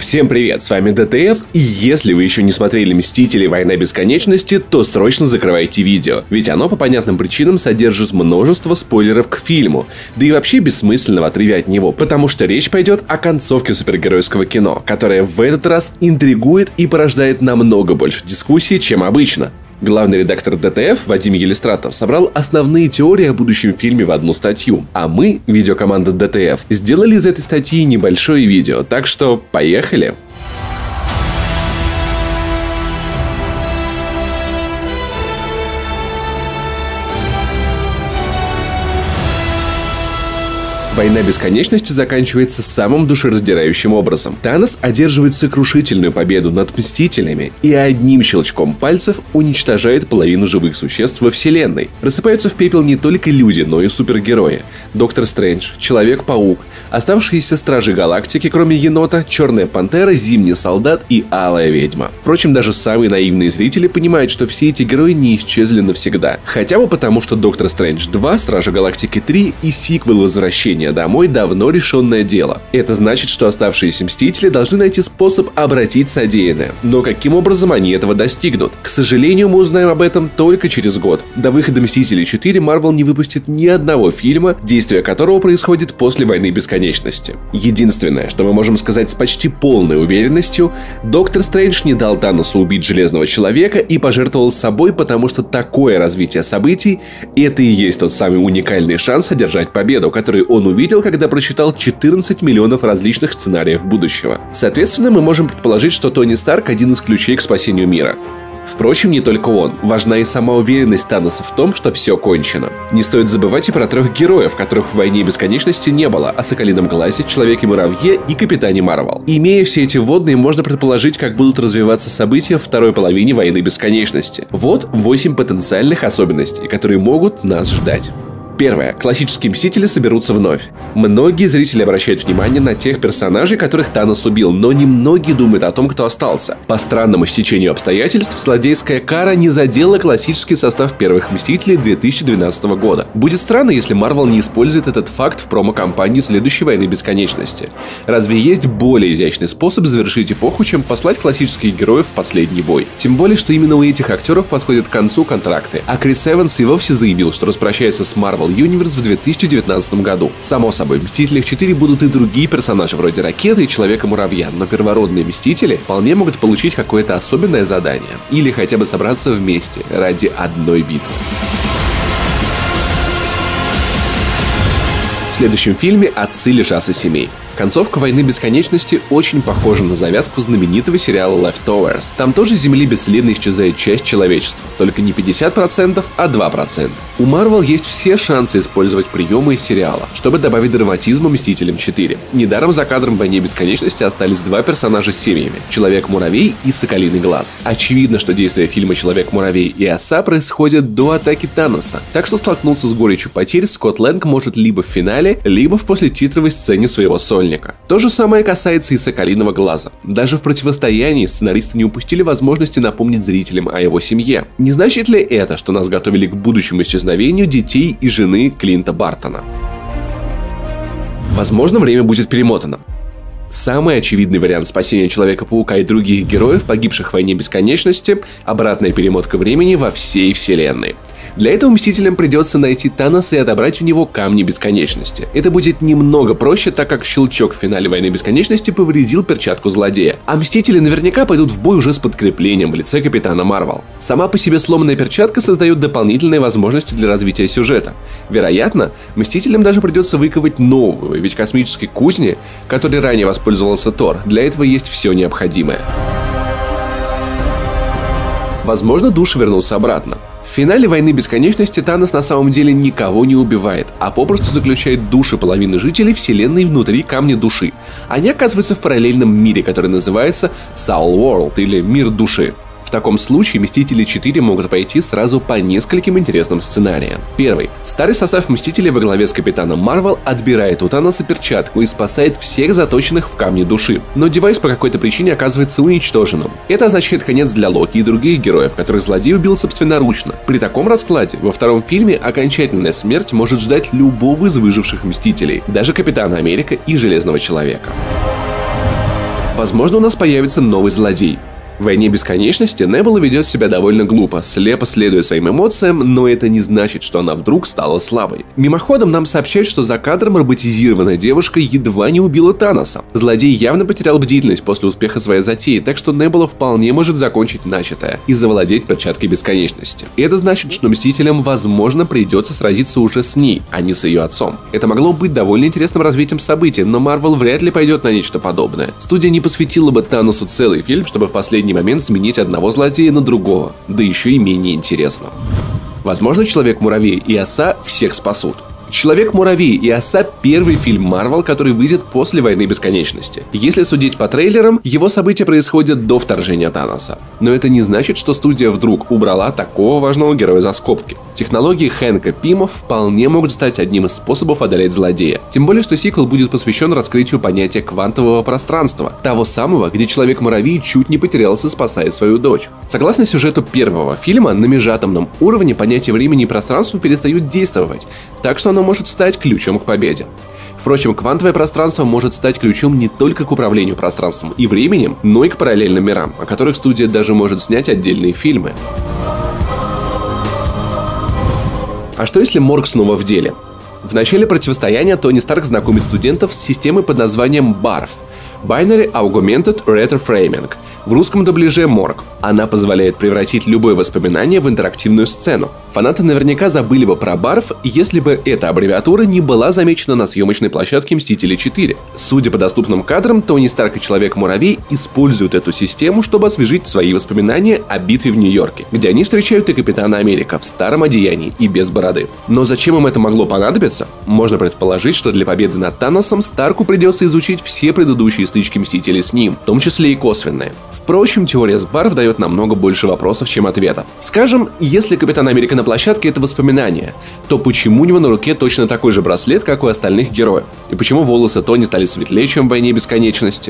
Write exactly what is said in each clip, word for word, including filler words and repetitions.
Всем привет, с вами ДТФ, и если вы еще не смотрели «Мстители. Война бесконечности», то срочно закрывайте видео, ведь оно по понятным причинам содержит множество спойлеров к фильму, да и вообще бессмысленного отрывя от него, потому что речь пойдет о концовке супергеройского кино, которое в этот раз интригует и порождает намного больше дискуссий, чем обычно. Главный редактор ДТФ Вадим Елистратов собрал основные теории о будущем фильме в одну статью, а мы, видеокоманда ДТФ, сделали из этой статьи небольшое видео, так что поехали! «Война бесконечности» заканчивается самым душераздирающим образом. Танос одерживает сокрушительную победу над Мстителями и одним щелчком пальцев уничтожает половину живых существ во вселенной. Рассыпаются в пепел не только люди, но и супергерои. Доктор Стрэндж, Человек-паук, оставшиеся Стражи Галактики, кроме Енота, Черная Пантера, Зимний Солдат и Алая Ведьма. Впрочем, даже самые наивные зрители понимают, что все эти герои не исчезли навсегда. Хотя бы потому, что Доктор Стрэндж два, Стражи Галактики три и сиквел Возвращения домой давно решенное дело. Это значит, что оставшиеся Мстители должны найти способ обратить содеянное. Но каким образом они этого достигнут? К сожалению, мы узнаем об этом только через год. До выхода «Мстителей четыре» Marvel не выпустит ни одного фильма, действие которого происходит после «Войны бесконечности». Единственное, что мы можем сказать с почти полной уверенностью, Доктор Стрэндж не дал Таносу убить Железного Человека и пожертвовал собой, потому что такое развитие событий — это и есть тот самый уникальный шанс одержать победу, который он увидел увидел, когда прочитал четырнадцать миллионов различных сценариев будущего. Соответственно, мы можем предположить, что Тони Старк — один из ключей к спасению мира. Впрочем, не только он. Важна и сама уверенность Таноса в том, что все кончено. Не стоит забывать и про трех героев, которых в «Войне бесконечности» не было: о Соколином Глазе, Человеке-муравье и Капитане Марвел. Имея все эти вводные, можно предположить, как будут развиваться события в второй половине «Войны бесконечности». Вот восемь потенциальных особенностей, которые могут нас ждать. Первое. Классические Мстители соберутся вновь. Многие зрители обращают внимание на тех персонажей, которых Танос убил, но немногие думают о том, кто остался. По странному стечению обстоятельств, злодейская кара не задела классический состав первых Мстителей две тысячи двенадцатого года. Будет странно, если Marvel не использует этот факт в промо-кампании следующей «Войны бесконечности». Разве есть более изящный способ завершить эпоху, чем послать классических героев в последний бой? Тем более, что именно у этих актеров подходят к концу контракты, а Крис Эванс и вовсе заявил, что распрощается с Marvel Universe в две тысячи девятнадцатом году. Само собой, в «Мстителях четыре» будут и другие персонажи вроде Ракеты и Человека-муравья, но первородные Мстители вполне могут получить какое-то особенное задание. Или хотя бы собраться вместе ради одной битвы. В следующем фильме «Отцы лишатся семей». Концовка «Войны бесконечности» очень похожа на завязку знаменитого сериала Leftovers. Там тоже с Земли бесследно исчезает часть человечества, только не пятьдесят процентов, а два процента. У Marvel есть все шансы использовать приемы из сериала, чтобы добавить драматизма Мстителям четыре. Недаром за кадром в «Войне бесконечности» остались два персонажа с семьями — Человек-муравей и Соколиный Глаз. Очевидно, что действие фильма «Человек-муравей» и Оса происходят до атаки Таноса, так что столкнуться с горечью потерь Скотт Лэнг может либо в финале, либо в послетитровой сцене своего сольника. То же самое касается и Соколиного Глаза. Даже в противостоянии сценаристы не упустили возможности напомнить зрителям о его семье. Не значит ли это, что нас готовили к будущему исчезновению детей и жены Клинта Бартона? Возможно, время будет перемотано. Самый очевидный вариант спасения Человека-паука и других героев, погибших в «Войне бесконечности» — обратная перемотка времени во всей вселенной. Для этого Мстителям придется найти Таноса и отобрать у него камни бесконечности. Это будет немного проще, так как щелчок в финале «Войны бесконечности» повредил перчатку злодея. А Мстители наверняка пойдут в бой уже с подкреплением в лице Капитана Марвел. Сама по себе сломанная перчатка создает дополнительные возможности для развития сюжета. Вероятно, Мстителям даже придется выковать новую, ведь космической кузне, которой ранее воспользовался Тор, для этого есть все необходимое. Возможно, души вернутся обратно. В финале «Войны бесконечности» Танос на самом деле никого не убивает, а попросту заключает души половины жителей вселенной внутри камня души. Они оказываются в параллельном мире, который называется Soul World, или Мир души. В таком случае Мстители четыре могут пойти сразу по нескольким интересным сценариям. Первый. Старый состав Мстителей во главе с Капитаном Марвел отбирает у Таноса перчатку и спасает всех заточенных в камне души. Но девайс по какой-то причине оказывается уничтоженным. Это означает конец для Локи и других героев, которых злодей убил собственноручно. При таком раскладе во втором фильме окончательная смерть может ждать любого из выживших Мстителей, даже Капитана Америка и Железного Человека. Возможно, у нас появится новый злодей. В «Войне бесконечности» Небула ведет себя довольно глупо, слепо следуя своим эмоциям, но это не значит, что она вдруг стала слабой. Мимоходом нам сообщают, что за кадром роботизированная девушка едва не убила Таноса. Злодей явно потерял бдительность после успеха своей затеи, так что Небула вполне может закончить начатое и завладеть перчаткой бесконечности. И это значит, что Мстителям, возможно, придется сразиться уже с ней, а не с ее отцом. Это могло быть довольно интересным развитием событий, но Марвел вряд ли пойдет на нечто подобное. Студия не посвятила бы Таносу целый фильм, чтобы в последний момент сменить одного злодея на другого, да еще и менее интересно. Возможно, Человек-муравей и Оса всех спасут. Человек-муравей и Оса – первый фильм Марвел, который выйдет после «Войны бесконечности». Если судить по трейлерам, его события происходят до вторжения Таноса. Но это не значит, что студия вдруг убрала такого важного героя за скобки. Технологии Хэнка Пима вполне могут стать одним из способов одолеть злодея. Тем более, что сиквел будет посвящен раскрытию понятия квантового пространства, того самого, где Человек-муравей чуть не потерялся, спасая свою дочь. Согласно сюжету первого фильма, на межатомном уровне понятия времени и пространства перестают действовать, так что оно может стать ключом к победе. Впрочем, квантовое пространство может стать ключом не только к управлению пространством и временем, но и к параллельным мирам, о которых студия даже может снять отдельные фильмы. А что если Морг снова в деле? В начале противостояния Тони Старк знакомит студентов с системой под названием барф – Binary Augmented Retroframing, в русском дубляже Морг. Она позволяет превратить любое воспоминание в интерактивную сцену. Фанаты наверняка забыли бы про барф, если бы эта аббревиатура не была замечена на съемочной площадке «Мстители четыре». Судя по доступным кадрам, Тони Старк и Человек-муравей используют эту систему, чтобы освежить свои воспоминания о битве в Нью-Йорке, где они встречают и Капитана Америка в старом одеянии и без бороды. Но зачем им это могло понадобиться? Можно предположить, что для победы над Таносом Старку придется изучить все предыдущие стычки Мстителей с ним, в том числе и косвенные. Впрочем, теория с барф дает намного больше вопросов, чем ответов. Скажем, если Капитан Америка на площадке — это воспоминания, то почему у него на руке точно такой же браслет, как у остальных героев? И почему волосы Тони стали светлее, чем в «Войне бесконечности»?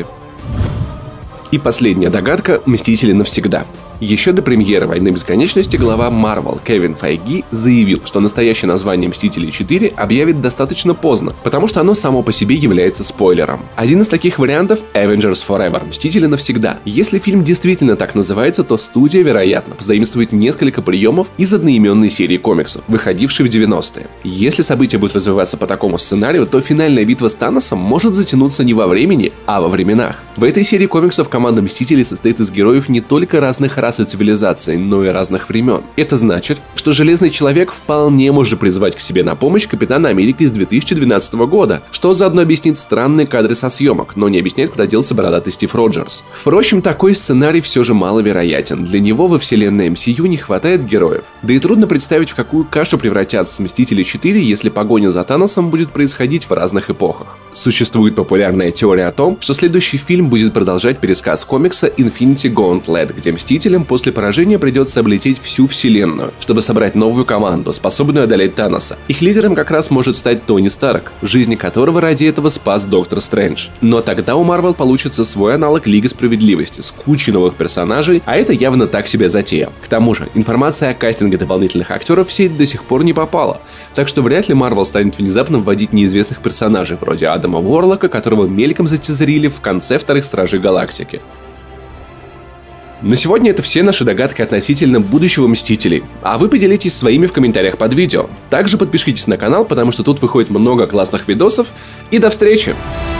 И последняя догадка – Мстители навсегда. Еще до премьеры «Войны бесконечности» глава Marvel Кевин Файги заявил, что настоящее название «Мстители четыре» объявит достаточно поздно, потому что оно само по себе является спойлером. Один из таких вариантов – Avengers Forever – «Мстители навсегда». Если фильм действительно так называется, то студия, вероятно, позаимствует несколько приемов из одноименной серии комиксов, выходившей в девяностые. Если события будут развиваться по такому сценарию, то финальная битва с Таносом может затянуться не во времени, а во временах. В этой серии комиксов команда Мстителей состоит из героев не только разных рас и цивилизаций, но и разных времен. Это значит, что Железный Человек вполне может призвать к себе на помощь Капитана Америки из две тысячи двенадцатого года, что заодно объяснит странные кадры со съемок, но не объясняет, куда делся бородатый Стив Роджерс. Впрочем, такой сценарий все же маловероятен. Для него во вселенной эм си ю не хватает героев. Да и трудно представить, в какую кашу превратятся Мстители четыре, если погоня за Таносом будет происходить в разных эпохах. Существует популярная теория о том, что следующий фильм будет продолжать пересказ комикса Infinity Gauntlet, где Мстителям после поражения придется облететь всю вселенную, чтобы собрать новую команду, способную одолеть Таноса. Их лидером как раз может стать Тони Старк, жизни которого ради этого спас Доктор Стрэндж. Но тогда у Марвел получится свой аналог Лиги Справедливости с кучей новых персонажей, а это явно так себе затея. К тому же, информация о кастинге дополнительных актеров в сеть до сих пор не попала, так что вряд ли Марвел станет внезапно вводить неизвестных персонажей вроде Адама Уорлока, которого мельком затизерили в конце вторых Стражей Галактики. На сегодня это все наши догадки относительно будущего Мстителей, а вы поделитесь своими в комментариях под видео. Также подпишитесь на канал, потому что тут выходит много классных видосов, и до встречи!